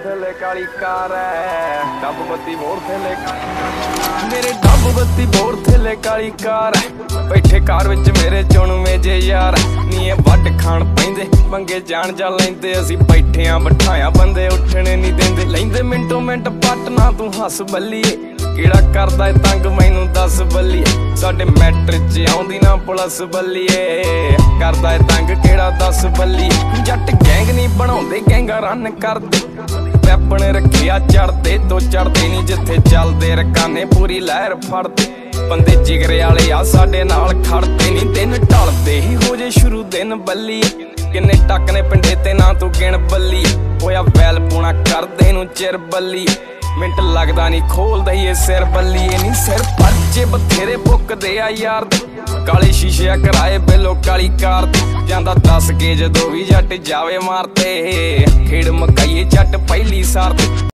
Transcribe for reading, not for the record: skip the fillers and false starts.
थले काली कार है, डब बत्ती बोर थले मेरे डब बत्ती बोर थले काली कार है। बैठे कार विच मेरे चुणवे जे यार नी वड खाण पैंदे पंगे जान जा लैंदे। असीं बैठे आ बिठाया बंदे उठने नहीं देंदे, लैंदे मिंटो मिंट पटना तू हस बल्लीए। किहड़ा करदा तंग मैनू दस बल्लीए, साडे मैट्रिक च आउंदी ना पुलिस बल्लीए। करदा तंग किहड़ा दस बल्लीए, जट गैंग नहीं बनाउंदे गैंगा रन करदे। पैपण रखिया चढ़दे तो चढ़दे नहीं, जिथे चलदे रकाने पूरी लहर फड़दे। बंदे जिगरे वाले आ साडे नाल खड़दे नहीं, दिन ढलदे ही हो जे शुरू दिन बल्लीए। किन्ने टक ने पिंडे ते ना तू गिण बल्लीए, होया वैल पूना करदे नू चिर बल्लीए। मिंट लगदा नहीं खोल दईए सिर बल्लीए नी, सिर पर्चे बथेरे पुकदे आ यार दे। काले शीशे कराए बिलो काली कार ते, जांदा 10 के जदों भी जट जावे मारते। खेड़ मकाइए जट पहली सार ते।